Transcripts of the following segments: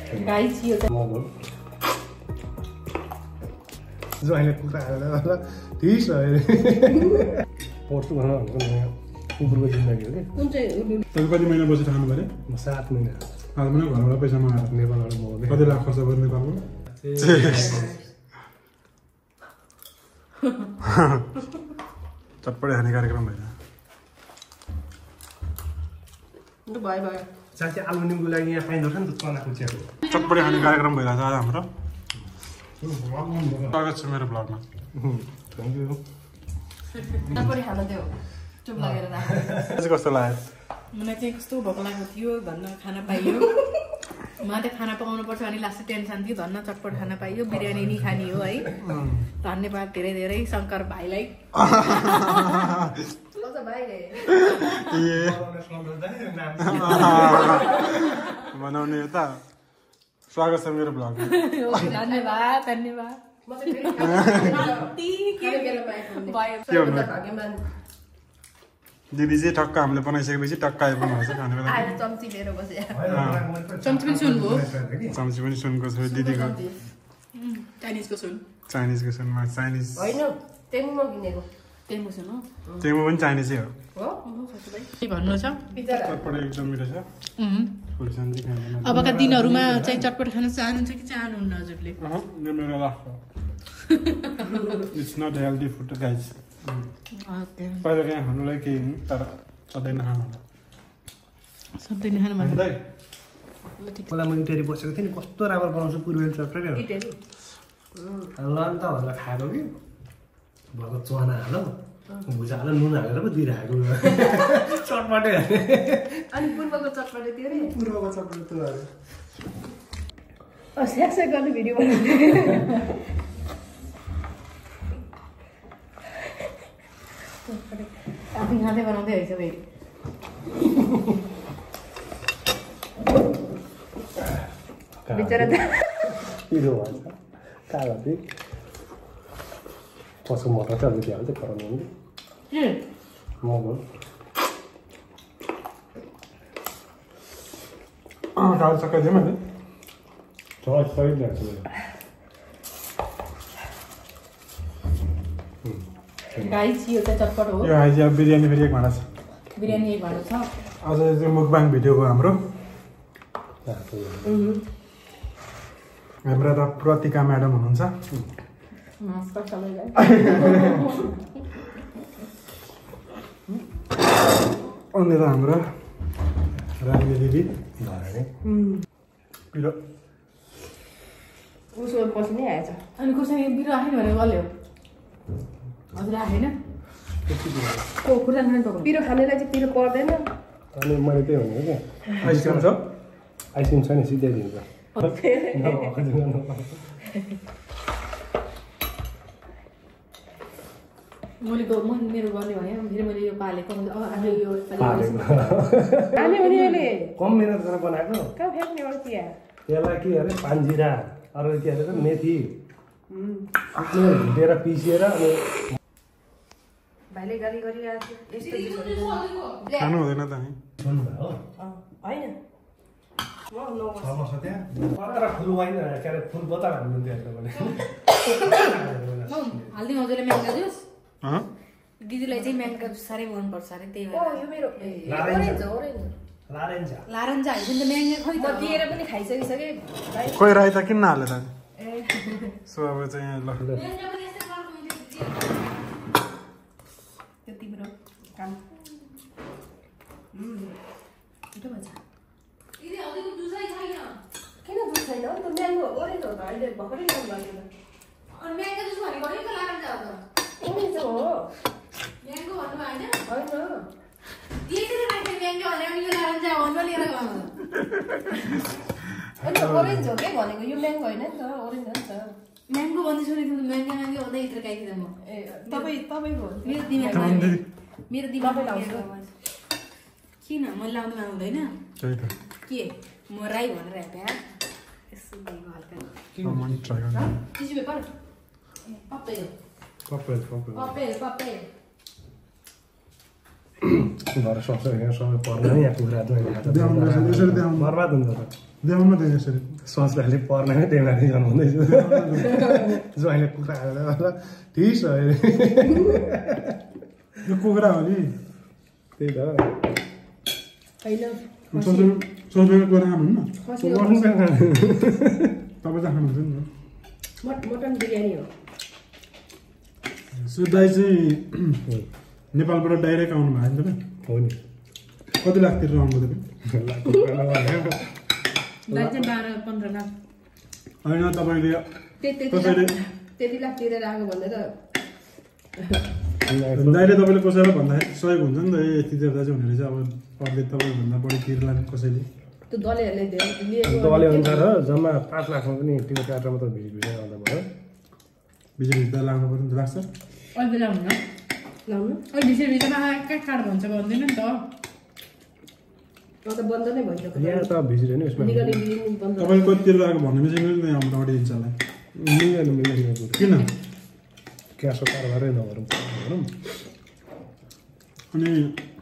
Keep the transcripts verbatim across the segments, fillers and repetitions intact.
guys यो चाहिँ मोमो जो अहिले कुखुरा हालेर ठिक छ अहिले पर्छु भन भनेको नयाँ कुकुरको जिन्दगी हो कि कुन चाहिँ तपाईँ कति महिना बसेर खानु पऱ्यो म सात महिना आज पनि घरबाट पैसा नआएर नेपालबाट मोमो कति लाख खर्च गर्नु नेपालको चटपटे खाने कार्यक्रम भएन भयो भयो साँच्चै आलु निम्बु लागि यहाँ पाइँदो रहेछ नि त चनाको चियाको चटपटे खाने कार्यक्रम भइरहेछ आज हाम्रो स्वागत छ मेरो ब्लगमा थ्याङ्क यू चटपटी खान दियो चुप लागेर राख्नु कस्तो लाग्यो मलाई चाहिँ कस्तो भोक लागेको थियो धन्न खाना पाइयो मलाई त खाना पकाउनु पर्छ अनि लास्ट टेन्सन थियो धन्न चटपट खाना पाइयो बिरयानी नि खाने हो है धन्यवाद धेरै धेरै शङ्कर भाइलाई बनाउने हो त स्वागत छ मेरो ब्लगमा धन्यवाद धन्यवाद दिदी चाहिँ टक्क हामीले बनाइसकेपछि टक्क आइपुग्नु भएको छ खाने बेला चम्ची लिएर बसे चम्ची पनि सुनको चम्ची पनि सुनको छ दिदीको चाइनिजको सुन चाइनिजको सुनमा चाइनिज होइन टेङ्गो किनेको टेङ्गो सुन हो टेङ्गो पनि चाइनिजै हो के भन्नु छ चटपटे एकदम मिठो छ फुलसन्जी खानु अबका दिनहरूमा चाहिँ चटपट खान चाहनुहुन्छ कि चाहनुहुन्न हजुरले यो मेरो last it's not healthy food guys पहिला कहाँ खानुलाई केही तर सधैँ नखानु सधैँ नखानु भन्नु मलाई म इटेरी बसेको थिएँ नि कस्तो राम्रो बनाउँछु पूर्वेल चटपटे ल नि त भनेर खाएको कि भएको चना हालो भुजा हालो नुन हालेर पो दिइरहेको चटपटे अनि पूर्वको चटपटे त्यो रे पूर्वको चटपटे त्यो स्याक स्याक गर्ने भिडियो बनाउँदै आफै खाँदै बनाउँदै रहेछ फेरि बिचरा पिरो भन्छ कालो थिएँ पशु मटर चाहिँ अलिकति हाल्दै कराउनु मोमो कालो चक्का दिउँ है सही लाग्छ गाइस यो चाहिँ चटपट हो यो आइज अब बिरयानी फेरि एक भाँडा छ बिरयानी एक भाँडा छ आज चाहिँ मुकबाङ भिडियो हो हाम्रो हाम्रो त प्रतिका म्याडम हुनुहुन्छ नमस्कार सबैलाई अन्य त हाम्रो रानी दिदी पिरो उसो पछि नै आएछ अनि कसैले बिरो राखेन भनेर गल्यो हजुर राखेन को खुर्सानी खाने पकाउनु पिरो खानेलाई चाहिँ पिरो पर्दैन अनि मैले त्यही भनेको क्या आइसक्रिम छ आइसक्रिम छ नि सिधै दिन्छ मैले म मेरो गर्ने भने फेरि मैले यो पालेको आज यो पालेको कम मिहिनेत गरेर बनाएको कहाँ फ्याँक्ने हो चिया त्यसलाई के अरे पानजिरा अरू के अरे मेथी भुटेर पिसेर अनि भाइले गाली गरिरहेको खानु हुँदैन त नि सुन्नु भयो होइन छ वर्ष त्यहाँ पत्र फुल वाइन के अरे फुल बोतल हाल्नुहुन्थ्यो भने हालिदिउँ हजुरले म्याङ्गो जुस दिदीलाई चाहिँ म्याङ्गो जुस साह्रै मनपर्छ अरे त्यही भएर यो मेरो लारेन्जा लारन्जा हालिदिनु त म्याङ्गो खै त दिएर पनि खाइसकिसकेँ कोही राई त किन नहाले त सो अब चाहिँ ल त्यो तिम्रो काम छिटो भन्छ किन जुस छैन त म्याङ्गो ओरेन्ज हो त अहिले भर्खरै ल्याउनु लाग्यो अनि म्याङ्गो जुस भनेको होइन त लारन्जा हो त ओरेन्ज हो म्याङ्गो भन्नु होइन होइन दिएकै राखे म्याङ्गो भने यो लारन्जा हो भने लिएर गयो अनि ओरेन्ज हो के भनेको यो म्याङ्गो होइन नि त ओरेन्ज हो नि त म्याङ्गो भन्दैछु नि म्याङ्गो म्याङ्गो भन्दै यत्र काइदिँदा म ए तपाईँ तपाईँको मेरो दिमाग मेरो दिमाग किन मैले लाउनु आउँदैन के म राई भनेर हेपे यसो दिएको हल्का टिस्यु पेपर पप्पे पप्पे पप्पे पप्पे पप्पे घर सक्छ यहाँ सबै पर्ने यहाँ कुखुरा बर्बाद हुन्छ त देखाउनु त यसरी सोच्दाखेरि पर्ने त्यही माथि जन्माउँदैछु ज्वाइँले कुखुरा हालेर ठिस हो यो कुखुरा हो नि त्यही त सोचेको कुरा खानुहुन्न तपाईँ त खानुहुन्छ नि मटन बिरयानी हो सुदाई चाहिँ नेपालबाट डाइरेक्ट आउनु भयो नि तपाईँ हो नि कति लाख तिरेर आउनु होइन तपाईँले त्यति लाख तिरेर आएको भन्दा त दाइले तपाईँले कसैलाई भन्दाखेरि सहयोग हुन्छ नि त ए यति तिर्दा चाहिँ हुने रहेछ अब अरूले तपाईँभन्दा बढी तिर्ला कसैले त्यो दलेहरूले दले अनुसार जम्मा पाँच लाखमा पनि टिकट काटेर मात्र भिजिट भिजा आउँदा भयो भिजिट भिजा लाग्नु पर्यो नि त लाग्छ अहिले लाउनु लाउनु अहिले भिजिट भिजामा कहाँ कार्ड भन्छ भन्दैन नि त त बन्द नै भइसक्यो यहाँ त भिजिट होइन यसमा तपाईँले कति तिरेर आएको भन्ने चाहिँ मिल्दैन हाम्रो अगाडि दिन्छ होला मिल्दैन मिल्दैन किन क्यासको कारोबारै नगरौँ भनौँ अनि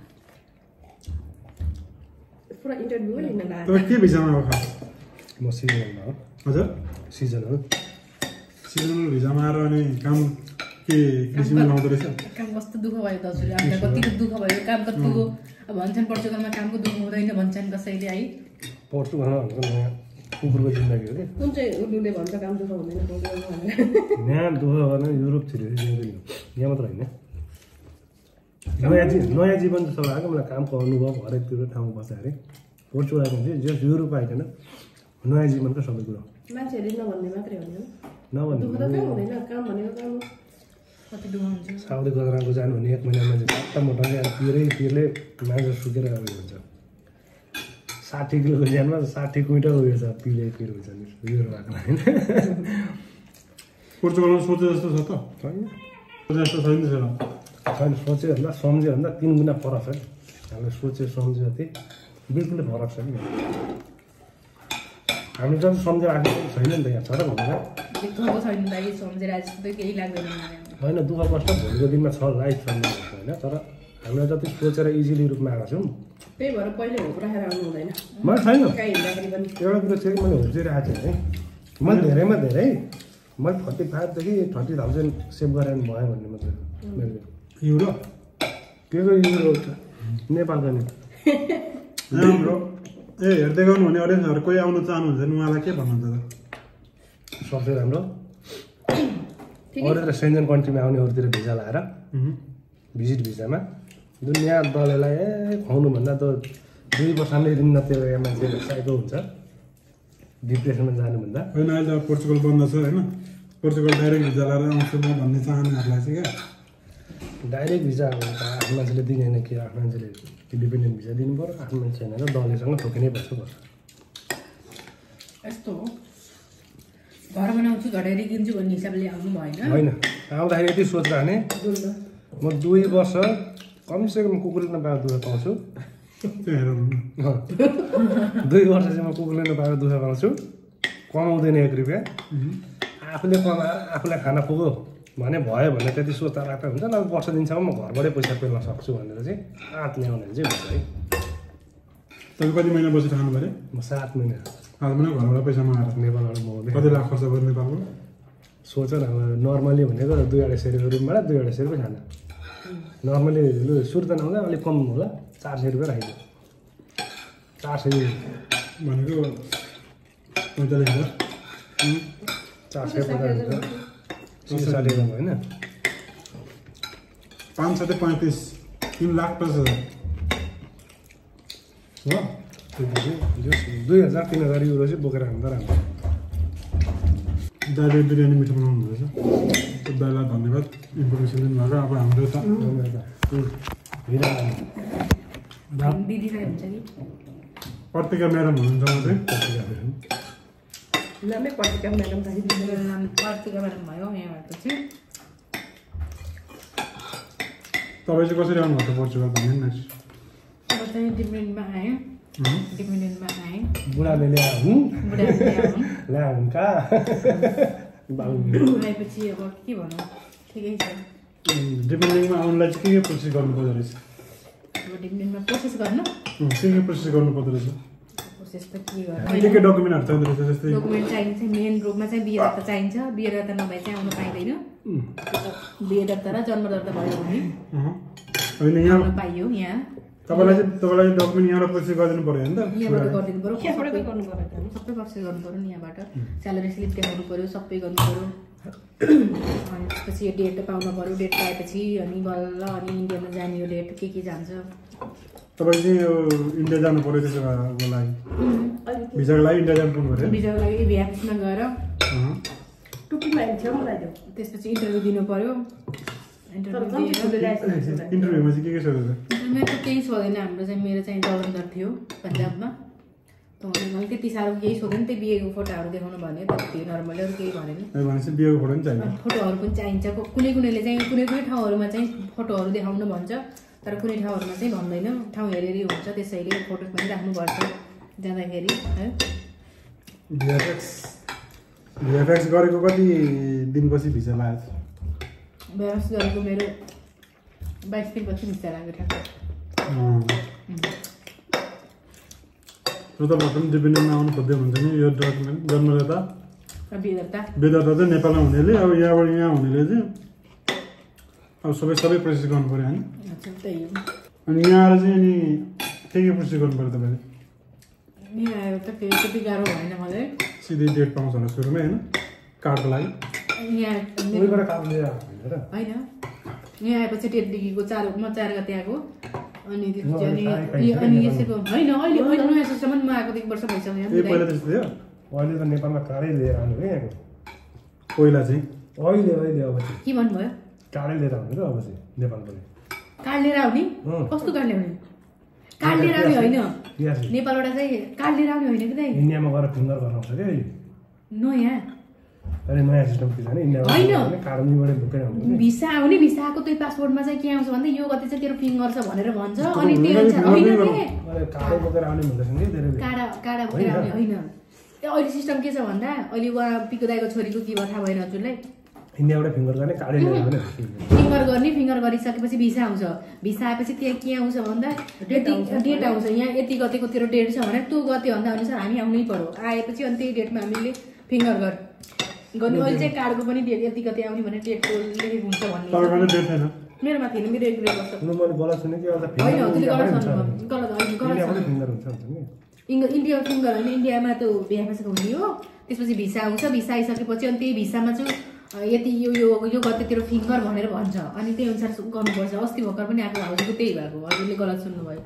पुरा इन्टरभ्यू पनि लिन लाग्यो तपाईँ के भिजामा आएको खास म सिजनलमा हो हजुर सिजनल सिजनल भिजामा आएर अनि काम के कृषिमा लाउँदो रहेछ काम कस्तो दुःख भयो दाजुले हामीलाई कतिको दुःख भयो काम कतिको अब भन्छन् पोर्चुगलमा कामको दुःख हुँदैन भन्छन् कसैले है पोर्चुगलमा भन्छ नयाँ कुकुरको जिन्दगी हो कि कुन चाहिँ उल्लुले भन्छ काम दुःख हुँदैन पोर्चुगलमा भनेर यहाँ दुःख गर्न युरोप छिरेर जिउँदैन यहाँ मात्र होइन नयाँ जी नयाँ जीवन जस्तो लाग्यो मलाई कामको अनुभव हरेकतिर ठाउँमा बस्दा अरे पोर्चुगलमा चाहिँ जस युरोप आइकन नयाँ जीवनको सबै कुरो मान्छेहरूले नभन्ने मात्रै हो नि नभन्नु दुःख त कहाँ हुँदैन काम भनेको काम हो कति दुःख हुन्छ साउदी गजराको जानु भने एक महिनामा चाहिँ सातटा मोटाउने अब पिरै पिरले मान्छे सुकेर गएको हुन्छ साठी किलोको ज्यानमा साठी क्विन्टल उयो छ पिले पिर हुन्छ नि उयो भएको होइन पोर्चुगलमा सोचे जस्तो छ त छैन सोचे जस्तो छैन त्यसो छैन सोचे भन्दा सम्झ्यो भन्दा तिन गुणा फरक छ नि हामीले सोचे सम्झ्यो जति बिल्कुलै फरक छ नि हामीले जति सम्झेर आएको छैन नि त यहाँ छ र भनेर दुःखको छैन दाइ सम्झेर आज केही लाग्दैन होइन दुःख कष्ट भोलिको दिनमा छ लाइफ सम्झेर होइन तर हामीलाई जति सोचेर इजिली रूपमा आएको छौँ त्यही भएर पहिले होप राखेर आउनु हुँदैन मलाई छैन कहीँ हिँड्दाखेरि पनि एउटा कुरो चाहिँ मैले होप्चिरहेको थिएँ है मैले धेरैमा धेरै मैले थर्टी फाइभदेखि थर्टी थाउजन्ड सेभ गरेर भयो भन्ने मात्रै मैले युरो के को युरो नेपालको नि राम्रो ए हेर्दै गर्नु भने अडियन्सहरू कोही आउनु चाहनुहुन्छ भने उहाँलाई के भन्नुहुन्छ त सबसे राम्रो अरूतिर सेन्जन कन्ट्रीमा आउनेहरूतिर भिजा लाएर भिजिट भिजामा दुनियाँ दललाई ए खुवाउनुभन्दा त दुई वर्षमै ऋण नतिरेर मान्छे साइको हुन्छ डिप्रेसनमा जानुभन्दा होइन अहिले अब पोर्चुगल बन्द छ होइन पोर्चुगल डाइरेक्ट भिजा लाएर आउँछु म भन्ने चाहनेहरूलाई चाहिँ क्या डाइरेक्ट भिजा अब आफ्नो मान्छेले दिँदैन कि आफ्नो मान्छेले इन्डिपेन्डेन्ट भिजा दिनु पऱ्यो आफ्नो मान्छे होइन दलैसँग ठोकिनै पर्छ पर्छ यस्तो हो घर बनाउँछु घडेरी किन्छु भन्ने हिसाबले आउनु भएन होइन आउँदाखेरि यति सोचिरहने म दुई वर्ष कमसेकम कुकुरले नपाएको दुःख पाउँछु दुई वर्ष चाहिँ म कुकुरले नपाएको दुःख पाउँछु कमाउँदैन एक रुपियाँ आफूले कमाएर आफूलाई खाना पुग्यो भने भयो भने त्यति सोच्दा राख्दा हुन्छ न वर्ष दिनसम्म म घरबाटै पैसा पेल्न सक्छु भनेर चाहिँ आँट ल्याउने चाहिँ हुन्छ है तपाईँ कति महिना बसेर खानु पऱ्यो म सात महिना आज पनि घरबाट पैसा मागेर नेपालबाट मगाउँदै कति लाख खर्च गर्नु नेपालको सोच न अब नर्मली भनेको दुई अढाई सय रुपियाँ रुमबाट दुई अढाई सय रुपियाँ खाना नर्मली लु सुरु त नहुँदा अलिक कम होला चार सय रुपियाँ राखिदियो चार सय भनेको पैँतालिस हजार चार सय पचास हजार साठी हजार होइन पाँच सय पैँतिस तिन लाख पचास हजार हो दुई हजार तिन हजार युरो चाहिँ बोकेर खाँदा राम्रो दाइले बिरयानी मिठो बनाउनु हुँदो रहेछ दाइलाई धन्यवाद इन्फर्मेसन दिनुभएको अब हाम्रो त दिदीलाई हुन्छ नि पत्रिका म्याडम हुनुहुन्छ म चाहिँ नामै पत्रिका म्याडम मेरो नाम कार्तिका म्याडम भयो यहाँबाट चाहिँ तपाईँ चाहिँ कसरी आउनुभएको पोर्चुगल भन्नु न अब चाहिँ डिपेन्डेन्टमा आएँ डिपेन्डेन्टमा आएँ बुढाले ल्याउनु बुढाले ल्याउनु कहाँ आएपछि अब के भनौँ ठिकै छ डिपेन्डिङमा आउनुलाई चाहिँ के के प्रोसेस गर्नु पर्दो रहेछ डिपेन्डमा प्रोसेस गर्न के के प्रोसेस गर्नु पर्दो रहेछ प्रोसेस त के के के डकुमेन्टहरु चाहिँदो रहेछ जस्तै डकुमेन्ट चाहिन्छ मेन रूपमा चाहिँ बिहे दर्ता चाहिन्छ बिहे दर्ता नभए चाहिँ आउन पाइँदैन बिहे दर्ता र जन्म दर्ता भयो भने होइन यहाँ पाइयो यहाँ तपाईलाई चाहिँ तपाईलाई डकुमेन्ट यहाँबाट प्रोसेस गरिदिनु पर्यो हैन त यहाँबाट गरिदिनु पर्यो सबै गर्नु पर्यो सबै प्रोसेस गर्नु पर्यो नि यहाँबाट स्यालेरी स्लिप देखाउनु पर्यो सबै गर्नु पर्यो अनि त्यसपछि डेट पाउनु पर्यो डेट पाएपछि अनि बल्ल अनि इन्डियामा जाने यो डेट के के जान्छ तपाईँ चाहिँ यो इन्डिया जानु पर्यो त्यसको लागि भिजाको लागि इन्डिया जानु पर्यो भिजाको लागि भ्याक्समा गएर टुप्पीमा हिँड्छ मलाई त्यो त्यसपछि इन्टरभ्यू दिनु पर्यो इन्टरभ्यूमा चाहिँ के के सोध्यो मेरो त केही सोधेन हाम्रो चाहिँ मेरो चाहिँ जलन्धर थियो पन्जाबमा त मैले त्यति साह्रो केही सोधेन त्यही बिहेको फोटोहरू देखाउनु भन्यो त्यति नर्मली अरू केही भनेन भनेपछि बिहेको फोटो पनि चाहिन्छ फोटोहरू पनि चाहिन्छ कुनै कुनैले चाहिँ कुनै कुनै ठाउँहरूमा चाहिँ फोटोहरू देखाउनु भन्छ तर कुनै ठाउँहरूमा चाहिँ भन्दैन ठाउँ हेरी हेरी हुन्छ त्यसैले फोटो पनि राख्नुपर्छ जाँदाखेरि है भिएफएक्स भिएफएक्स गरेको कति दिनपछि भिजा लाग्यो भ्याक्स गरेको मेरो बाइस दिनपछि भिजा लाग्यो ठ्याक्क र तपाईँ पनि डिपेन्डेन्टमा आउनु खोज्दै हुन्छ नि यो डकुमेन्ट जन्मदाता बिहेदर्ता बेदर्ता चाहिँ नेपालमा हुनेले अब यहाँबाट यहाँ हुनेले चाहिँ अब सबै सबै प्रोसेस गर्नु पऱ्यो होइन त्यही हो अनि यहाँ आएर चाहिँ अनि के के प्रोसेस गर्नु पऱ्यो तपाईँले यहाँ आएर त केही त्यति गाह्रो भएन मलाई सिधै डेट पाउँछ होला सुरुमै होइन कार्डको लागि यहाँ उनीबाट काम लिएर होइन यहाँ आएपछि डेटदेखिको चार म चार गते आएको अनि त्यसपछि अनि अनि यसैको होइन अहिले अहिले नयाँ सिस्टममा म आएको एक वर्ष भइसक्यो ए पहिला त्यस्तो थियो अहिले त नेपालमा कारै लिएर आउनु क्या यहाँको पहिला चाहिँ अहिले अहिले अब चाहिँ के भन्नुभयो कारै लिएर आउने त अब चाहिँ नेपाल पनि कार्ड लिएर आउने कस्तो कार्ड ल्याउने कार्ड लिएर आउने होइन नेपालबाट चाहिँ कार्ड लिएर आउने होइन कि दाइ इन्डियामा गएर फिङ्गर गर्न आउँछ क्या अहिले नयाँ अहिले नयाँ सिस्टम के छ भने इन्डियामा कार्डबाट बोकेर आउने भिसा आउने भिसा आएको त्यो पासपोर्टमा चाहिँ के आउँछ भन्दा यो गते चाहिँ तेरो फिङ्गर छ भनेर भन्छ अनि त्यो अनुसार होइन कारै बोकेर आउने भन्दैछन् कि धेरै काडा काडा बोकेर आउने होइन त्यो अहिले सिस्टम के छ भन्दा अहिले उहाँ पिको दाइको छोरीको के भयो थाहा भएन हजुरलाई इन्डियाबाट फिङ्गर गर्ने कारै लिएर आउने फिङ्गर गर्ने फिङ्गर गरिसकेपछि भिसा आउँछ भिसा आएपछि त्यहाँ के आउँछ भन्दा यति डेट आउँछ यहाँ यति गतेको तेरो डेट छ भने त्यो गते भन्दा अनुसार हामी आउनै पर्यो आएपछि अनि त्यही डेटमा हामीले फिङ्गर गर गर्ने अहिले चाहिँ कार्डको पनि डेट यति गते आउने भने डेटको लेखेको हुन्छ भन्ने मेरोमा थिएन मेरो एक डेट वर्ष मैले गलत सुने कि एउटा होइन त्यसले गलत सुन्नु गलत होइन गलत फिङ्गर हुन्छ नि इन्डिया फिङ्गर होइन इन्डियामा त भ्याएपछि हुने हो त्यसपछि भिसा आउँछ भिसा आइसकेपछि अनि त्यही भिसामा चाहिँ यति यो यो यो गतेतिर फिङ्गर भनेर भन्छ अनि त्यही अनुसार गर्नुपर्छ अस्ति भर्खर पनि आएको भाउजूको त्यही भएको हजुरले गलत सुन्नुभयो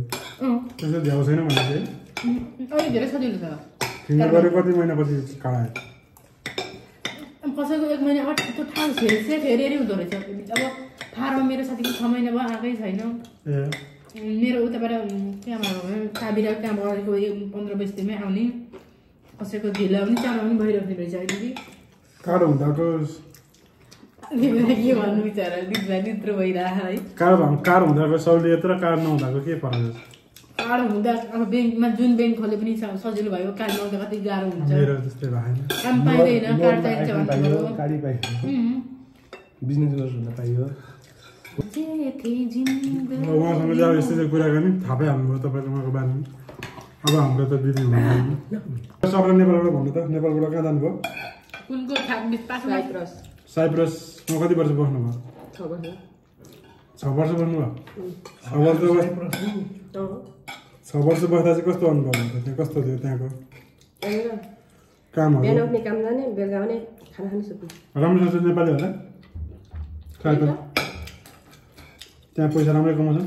अहिले धेरै सजिलो छ कसैको एक महिना आठ त्यो ठाउँ फेरि चाहिँ फेरि हेरि हुँदो रहेछ अब फार्ममा मेरो साथीको छ महिना भयो आएकै छैन मेरो उताबाट त्यहाँबाट काबिरा त्यहाँबाटको पन्ध्र बिस दिनमै आउने कसैको ढिला पनि चाँडो पनि भइरहेको रहेछ अहिले कार्ड हुँदाको के भन्नु बिचरा दिदीलाई निद्रो भइरहेको है कार्ड कार्ड हुँदाको सहुलियत र कार्ड नहुँदाको के फरक छ कार्ड हुँदा अब ब्याङ्कमा जुन ब्याङ्क खोले पनि सजिलो भयो कार्ड नहुँदा कति गाह्रो हुन्छ मेरो जस्तै भएन काम पाइँदैन कार्ड चाहिन्छ भन्नु गाडी पाइयो बिजनेस गर्नु पाइयो उहाँसँग चाहिँ अब यस्तै कुराकानी थाहा पाइहाल्नु भयो तपाईँको बारेमा अब हाम्रो त दिदी हुनुहुन्न सबै नेपालबाट भन्नु त नेपालबाट कहाँ जानुभयो कुनको साइप्रस साइप्रसमा कति वर्ष बस्नुभयो छ वर्ष बस्नुभयो छ वर्ष छ वर्ष बस्दा चाहिँ कस्तो अनुभव हुन्छ त्यहाँ कस्तो थियो त्यहाँको कामहरू राम्रो छ नेपाली होला त्यहाँ पैसा राम्रै कमाउँछ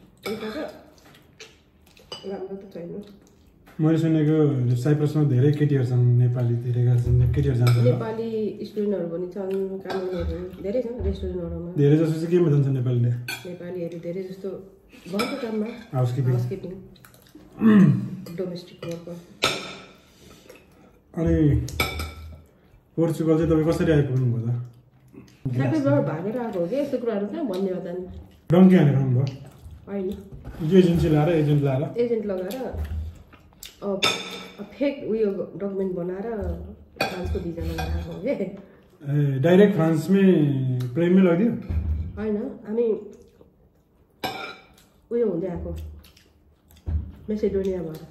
मैले सुनेको साइप्रसमा धेरै केटीहरू छन् नेपाली धेरै केटीहरू जान्छ नेपाली स्टुडेन्टहरू पनि छन् कानुनहरू धेरै छन् रेस्टुरेन्टहरूमा धेरै जस्तो चाहिँ केमा जान्छ नेपालीले नेपालीहरू धेरै जस्तो घरको काममा हाउसकिपिङ हाउसकिपिङ डोमेस्टिक वर्कर अनि पोर्चुगल चाहिँ तपाईँ कसरी आइपुग्नु भयो त सबैबाट भागेर आएको हो कि यस्तो कुराहरू कहाँ भन्ने हो त डङ्की हानेर आउनुभयो होइन एजेन्सी लगाएर एजेन्ट लगाएर एजेन्ट लगाएर फेक उयो डकुमेन्ट बनाएर फ्रान्सको भिजा लगाएर आएको हो कि ए डाइरेक्ट फ्रान्समै प्लेनमै लगिदियो होइन हामी उयो हुँदै आएको मेसेडोनिया भएर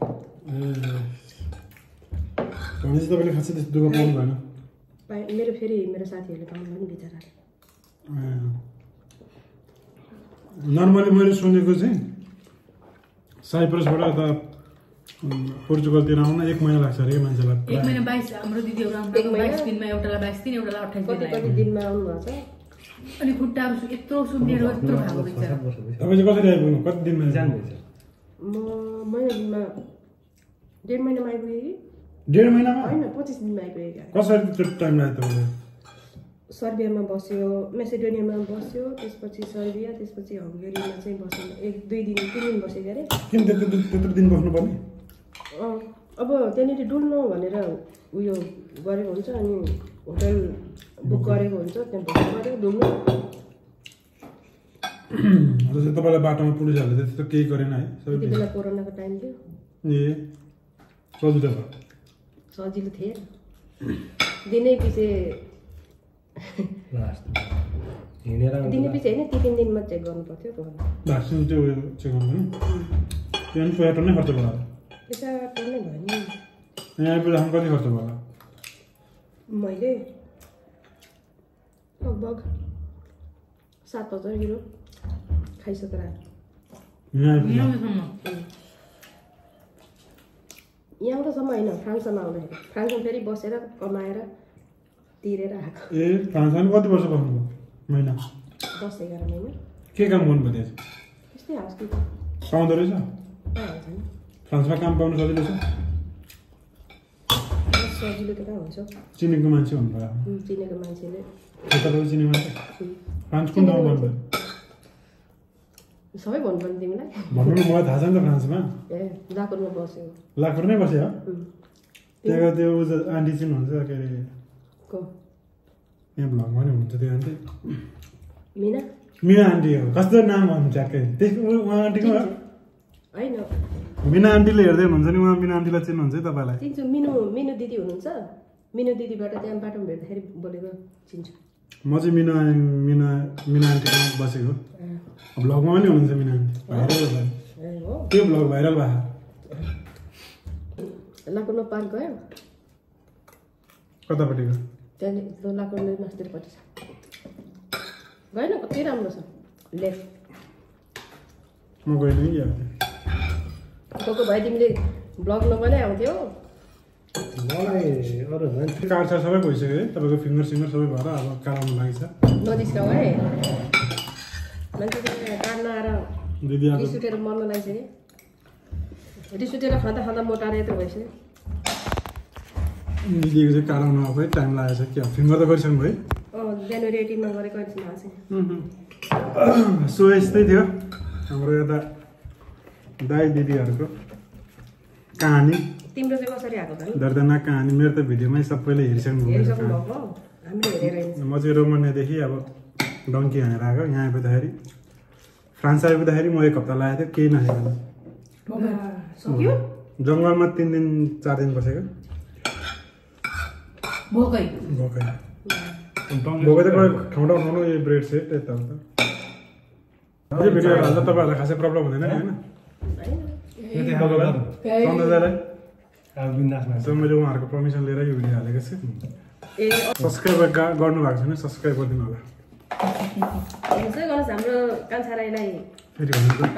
भनेपछि तपाईँले खासै त्यस्तो दुःख पाउनु भएन पाएँ मेरो फेरि मेरो साथीहरूले पाउनु भयो नि बिचराले नर्मली मैले सुनेको चाहिँ साइप्रसबाट त पोर्चुगलतिर आउन एक महिना लाग्छ अरे मान्छेलाई एक महिना बाइस हाम्रो दिदीहरू आउँदा बाइस दिनमा एउटालाई बाइस दिन एउटालाई अट्ठाइस दिन कति कति दिनमा आउनु भएको छ अनि खुट्टाहरू यत्रो सुन्नेहरू यत्रो खाएको बिचरा तपाईँ चाहिँ कसरी आइपुग्नु कति दिनमा जानुभएछ म महिना दिनमा डेढ महिनामा आइपुगेँ कि डेढ महिनामा होइन पच्चिस दिनमा आइपुगेँ क्या कसरी त्यो टाइम लाग्यो तपाईँले सर्बियामा बस्यो मेसेडोनियामा बस्यो त्यसपछि सर्बिया त्यसपछि हङ्गेरीमा चाहिँ बस्यो एक दुई दिन तिन दिन बसेको अरे किन त्यत्रो त्यत्रो दिन बस्नुपर्ने अँ अब त्यहाँनिर डुल्नु भनेर उयो गरेको हुन्छ अनि होटल बुक गरेको हुन्छ त्यहाँ बस्नु पऱ्यो डुल्नु जस्तै तपाईँलाई बाटोमा पुलिसहरूले त्यस्तो केही गरेन है सबै त्यति बेला कोरोनाको टाइम थियो ए सजिलो भयो सजिलो थिएन दिनै पछि हिँडेर दिनै पछि होइन ती तिन दिनमा चेक गर्नु पर्थ्यो कोरोना भ्याक्सिन त्यो उयो चेक गर्नु नि त्यो पनि पैसा नै खर्च भयो पैसा टन्नै भयो नि यहाँ आइपुग्दा कति खर्च भयो मैले लगभग सात हजार युरो खाइसकेर आयो यहाँ आइपुग्दा यहाँसम्म होइन फ्रान्समा आउँदाखेरि फ्रान्समा फेरि बसेर कमाएर तिरेर आएको ए फ्रान्समा पनि कति वर्ष बस्नुभयो महिना दस एघार महिना के काम गर्नुभयो त्यहाँ त्यस्तै हाउसकिप पाउँदो रहेछ पाइहाल्छ नि फ्रान्समा काम पाउनु सजिलो छ सजिलो त कहाँ हुन्छ चिनेको मान्छे भन्नुभयो चिनेको मान्छेले तपाईँको चिनेको मान्छे फ्रान्स कुन ठाउँ भन्नुभयो सबै भन्नुपर्ने तिमीलाई भन्नु न मलाई थाहा छ नि त फ्रान्समा ए लाकुरमा बस्यो लाखुर नै बस्यो त्यहाँको त्यो आन्टी चिन्नुहुन्छ के अरे को यहाँ भ्लगमा नि हुनुहुन्छ त्यो आन्टी मिना मिना आन्टी हो कस्तो नाम भन्नु ट्याक्कै त्यही उहाँ आन्टीको हो होइन मिना आन्टीले हेर्दै हुनुहुन्छ नि उहाँ मिना आन्टीलाई चिन्नुहुन्छ है तपाईँलाई चिन्छु मिनु मिनु दिदी हुनुहुन्छ मिनु दिदीबाट त्यहाँ बाटोमा भेट्दाखेरि बोलेको चिन्छु म चाहिँ मिना मिना मिना आन्टीमा बसेको भ्लगमा पनि हुनुहुन्छ मिना आन्टी भाइरल भयो ए हो त्यो भ्लग भाइरल भयो लाकुरमा पार्क गयो कतापट्टिको त्यहाँदेखि लाकुरमा मास्तिरपट्टि छ गएन कति राम्रो छ लेफ्ट म गइनँ कि अब गएको भए तिमीले ब्लग नगर्नै आउँथ्यौ मलाई अरू मान्छे कार्ड छ सबै भइसक्यो है तपाईँको फिङ्गर सिङ्गर सबै भएर अब कालाउनु लागि छ नजिस्काउ है मान्छे काट्न आएर दिदी अब रिस उठेर मर्न लागिसक्यो रिस उठेर खाँदा खाँदा मोटाएर त भइसक्यो दिदीको चाहिँ कालाउनु अब है टाइम लागेको छ क्या फिङ्गर त गरिसक्नु भयो अँ जनवरी एटिनमा गरेको अहिले भएको छैन सो यस्तै थियो हाम्रो यता दाइ दिदीहरूको कहानी तिम्रो चाहिँ कसरी आएको त दर्दनाक कहानी मेरो त भिडियोमै सबैले हेरिसक्नु भएको हेरिसक्नु भएको हामीले हेरेर हिँड्छ म चाहिँ रोमानियादेखि अब डङ्की हानेर आएको यहाँ आइपुग्दाखेरि फ्रान्स आइपुग्दाखेरि म एक हप्ता लागेको थियो केही नखेर सक्यो जङ्गलमा तिन दिन चार दिन बसेको भोकै भोकै भोकै त ठाउँ ठाउँ ठाउँ यो ब्रेड सेट यताउता यो भिडियो हाल्दा तपाईँहरूलाई खासै प्रब्लम हुँदैन नि होइन सौन्दर्यलाई सो मैले उहाँहरूको पर्मिसन लिएर यो भिडियो हालेको छु ए सब्सक्राइब गर्नु भएको छैन सब्सक्राइब गरिदिनु होला हेर्नुहोस् है गर्नुहोस् हाम्रो कान्छा राईलाई फेरि भन्नु त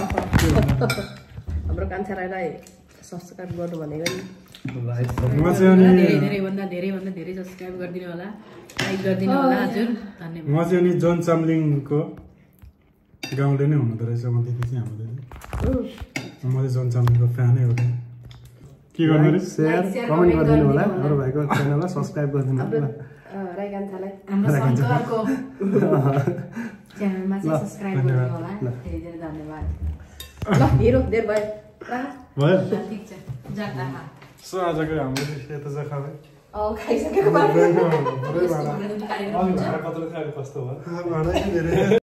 हाम्रो कान्छा राईलाई सब्सक्राइब गर्नु भनेको नि म चाहिँ अनि धेरै धेरैभन्दा धेरैभन्दा धेरै सब्सक्राइब गरिदिनु होला लाइक गरिदिनु होला हजुर धन्यवाद म चाहिँ अनि जोन चामलिङको गाउँले नै हुनुहुँदो रहेछ म दिदी चाहिँ हाम्रो दिदी म चाहिँ जोन चामलिङको फ्यानै हो के गर्नु अरे सेयर कमेन्ट गरिदिनु होला अरू भाइको च्यानललाई सब्सक्राइब गरिदिनु होला राई कान्छालाई हाम्रो शङ्करको च्यानलमा चाहिँ सब्सक्राइब गरिदिनु होला धेरै धेरै धन्यवाद ल हिरो धेर भयो भयो ल ठिक छ जाता सो आजको हाम्रो यता चाहिँ खाबै अँ खाइसकेको कस्तो भयो